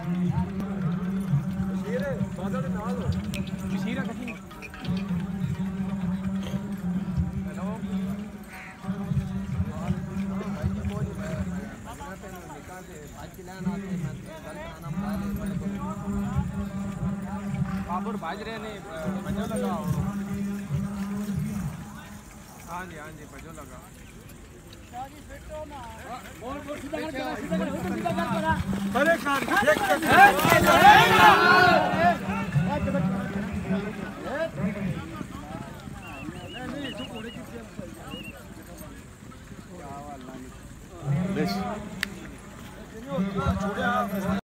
बाबूर बाज रहे ने बजो लगाओ। हाँ जी बजो लगाओ। अरे